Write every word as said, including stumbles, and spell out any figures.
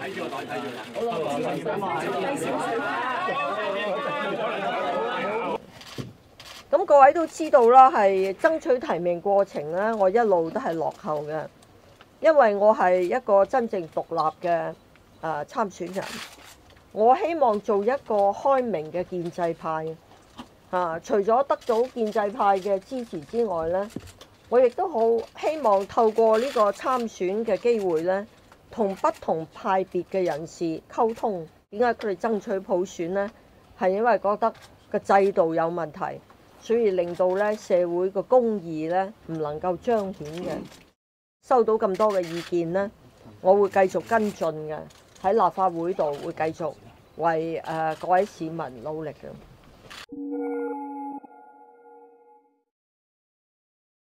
睇住個袋，睇住啦。咁各位都知道啦，係爭取提名過程咧，我一路都係落後嘅，因為我係一個真正獨立嘅誒參選人。我希望做一個開明嘅建制派啊！除咗得到建制派嘅支持之外咧，我亦都好希望透過呢個參選嘅機會咧，同不同派別嘅人士溝通。點解佢哋爭取普選呢？係因為覺得個制度有問題，所以令到咧社會個公義咧唔能夠彰顯嘅。收到咁多嘅意見呢，我會繼續跟進嘅，喺立法會度會繼續為誒、呃、各位市民努力嘅。